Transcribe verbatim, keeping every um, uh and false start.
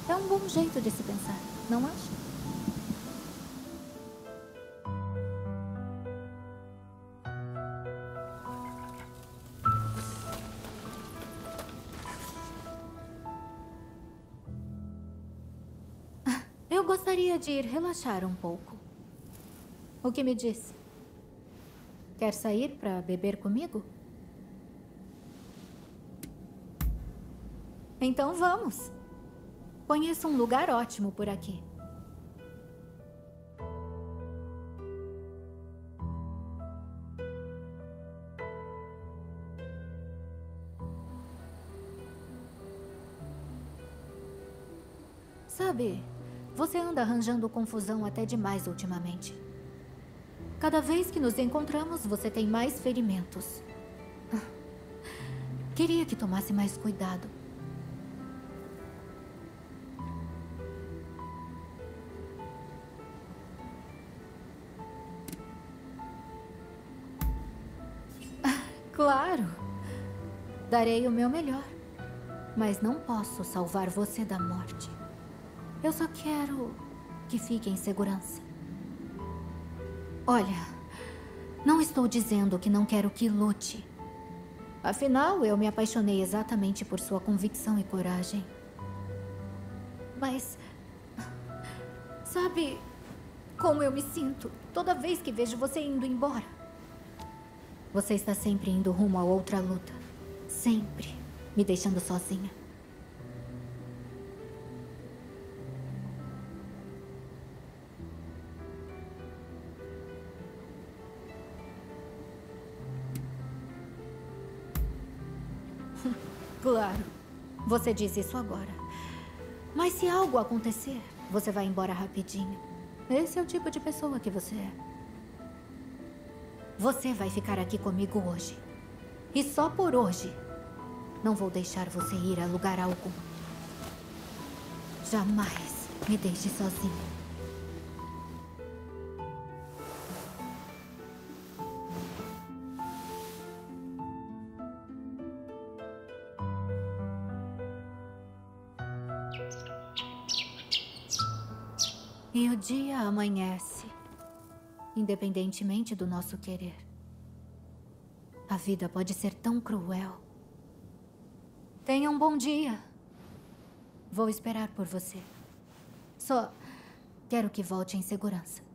É um bom jeito de se pensar, não acha? Eu gostaria de ir relaxar um pouco. O que me diz? Quer sair para beber comigo? Então vamos. Conheço um lugar ótimo por aqui. Sabe, você anda arranjando confusão até demais ultimamente. Cada vez que nos encontramos, você tem mais ferimentos. Queria que tomasse mais cuidado. Claro. Darei o meu melhor. Mas não posso salvar você da morte. Eu só quero que fique em segurança. Olha, não estou dizendo que não quero que lute. Afinal, eu me apaixonei exatamente por sua convicção e coragem. Mas... sabe como eu me sinto toda vez que vejo você indo embora? Você está sempre indo rumo a outra luta. Sempre me deixando sozinha. Claro, você diz isso agora. Mas se algo acontecer, você vai embora rapidinho. Esse é o tipo de pessoa que você é. Você vai ficar aqui comigo hoje. E só por hoje. Não vou deixar você ir a lugar algum. Jamais me deixe sozinha. E o dia amanhece, independentemente do nosso querer. A vida pode ser tão cruel. Tenha um bom dia. Vou esperar por você. Só quero que volte em segurança.